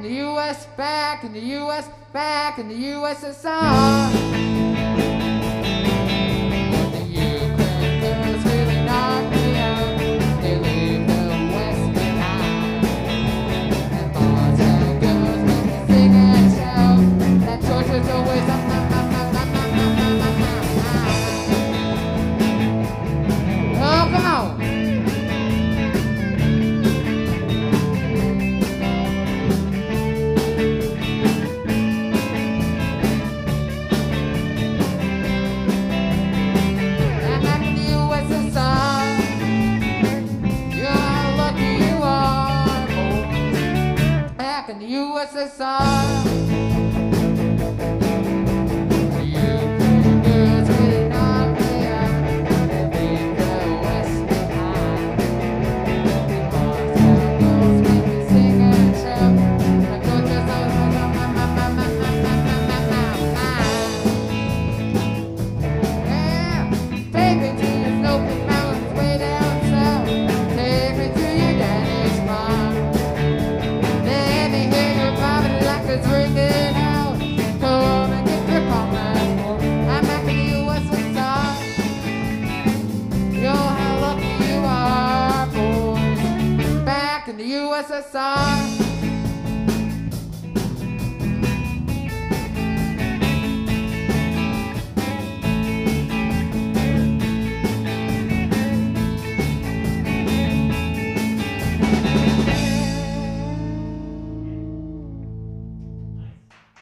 in the US, back in the US, back in the USSR. When the Ukraine girls really knock me out, they leave the West behind. And Moscow girls make me sing and shout, that torture's always up. Oh, come on! In the USSR, the Ukraine girls really knock me out, they leave the West behind. The Moscow girls make me sing and shout, my torture's always yeah, take me to your snowy mountains way down south, take me to your Danish farm. It's ringing out. Come and get your comrades for. I'm back in the USSR. Yo, how lucky you are, boys. Back in the USSR.